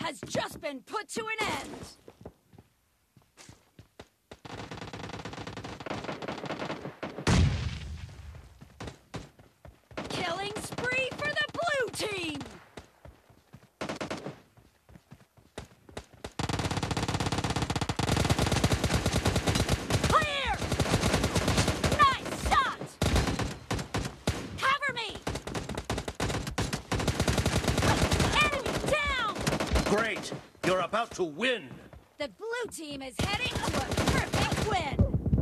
has just been put to an end. Killing spree for the blue team! Clear! Nice shot! Cover me! Enemy down! Great! You're about to win! The blue team is heading to a perfect win!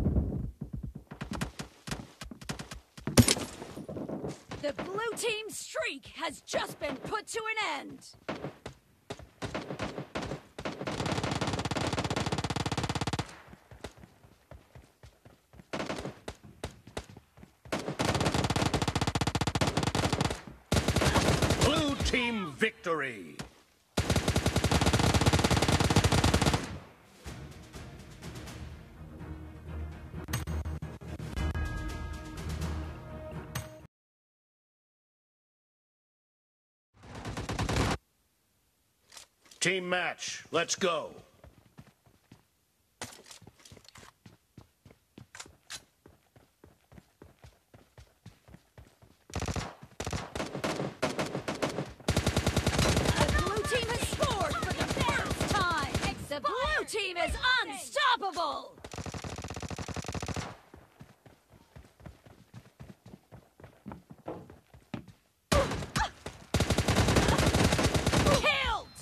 The blue team's streak has just been put to an end. Blue team victory! Team match, let's go. The blue team has scored for the first time. The blue team is unstoppable. Killed.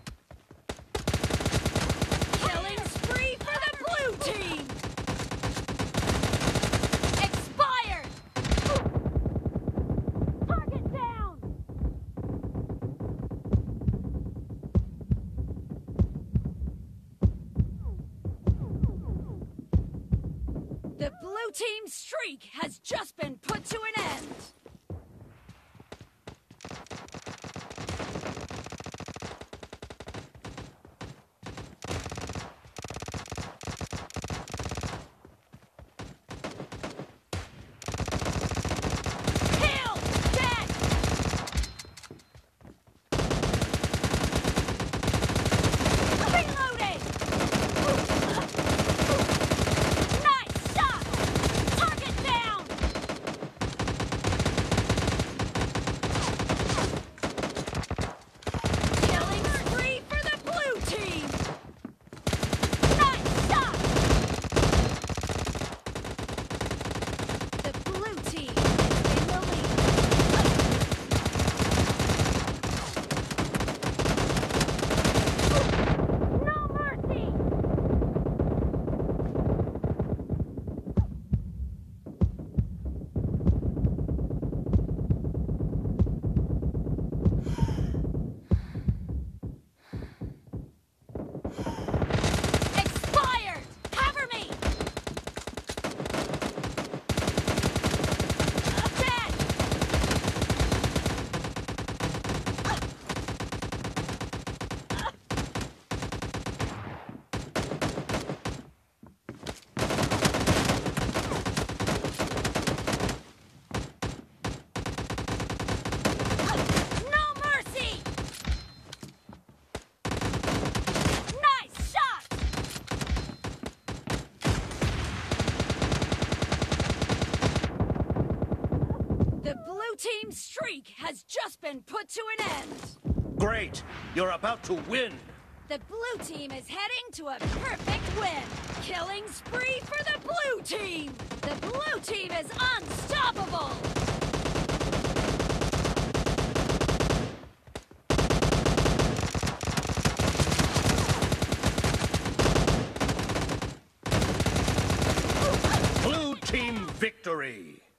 Killing spree for the blue team. Expired. Target down. The blue team's streak has just been put to an end. Kill! Dead! Reloading! Nice shot! Target down! Killing spree for the blue team! Nice shot! The blue team is in the lead. No mercy! Expired! Cover me! Dead! No mercy! Nice shot! The blue team's streak has just been put to an end. Great! You're about to win! The blue team is heading to a perfect win. Killing spree for the blue team. The blue team is unstoppable. Blue team victory!